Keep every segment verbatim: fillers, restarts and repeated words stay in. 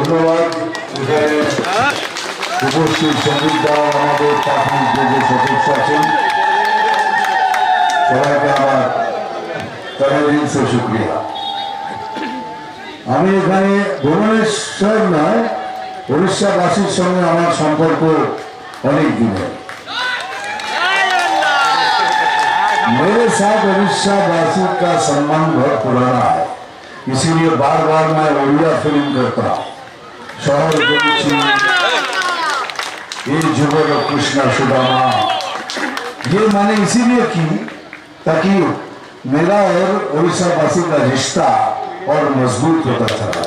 ধন্যবাদ এখানে উপস্থিত সঙ্গীতরা আমাদের প্রাথমিক যে সদস্য আছেন সবাইকে আমার তবে দিন সে শুক্রিয়া। আমি এখানে ভুবনেশ্বর নয় উড়িষ্যাবাসীর সঙ্গে আমার সম্পর্ক অনেক দিনের। मेरे साथ उड़ीसावासी का सम्मान बहुत पुराना है, इसीलिए बार बार मैं उड़िया फिल्म करता हूँ। शहर ये जुगल कृष्णा सुदामा ये मैंने इसीलिए की ताकि मेरा और उड़ीसावासी का रिश्ता और मजबूत होता चला।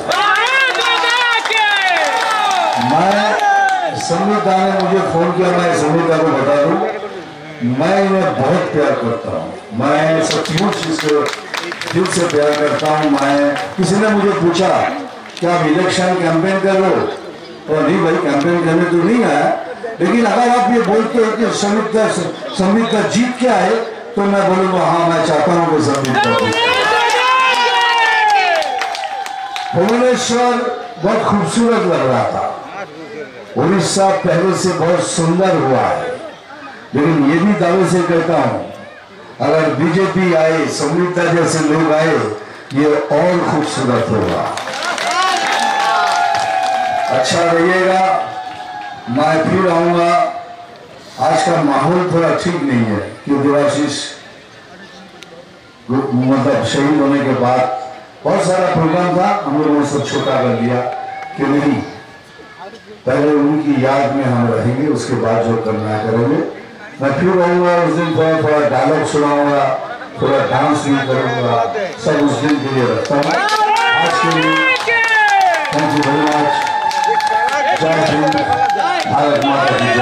मैं संगीता ने मुझे फोन किया, मैं संगीता को बता दूं मैं इन्हें बहुत प्यार करता हूँ। मैं सचमुच इसको दिल से प्यार करता हूँ। मैं किसी ने मुझे पूछा क्या आप इलेक्शन कैंपेन कर रहे हो, और नहीं भाई कैंपेन करने तो नहीं आया, लेकिन अगर आप ये बोलते हो कि संगीता संगीता जीत क्या है तो मैं बोलूँगा हाँ मैं चाहता हूँ कि संगीता जीत। भुवनेश्वर बहुत खूबसूरत लग रहा था, उड़ीसा पहले से बहुत सुंदर हुआ है, लेकिन ये भी दावे से कहता हूं अगर बीजेपी आए संगीता जैसे लोग आए ये और खूबसूरत होगा, अच्छा रहिएगा। मैं फिर आऊंगा। आज का माहौल थोड़ा ठीक नहीं है क्योंकि देवाशीष मतलब शहीद होने के बाद बहुत सारा प्रोग्राम था, हम लोगों ने सब छोटा कर दिया कि नहीं पहले उनकी याद में हम रहेंगे, उसके बाद जो करना है करेंगे। मैं फिर रहूँगा उस दिन, थोड़ा थोड़ा डायलॉग सुनाऊंगा, थोड़ा डांस भी करूँगा, सब उस दिन के लिए रखता हूँ। आज के लिए थैंक यू वेरी मच। जय हिंद, भारत माता की।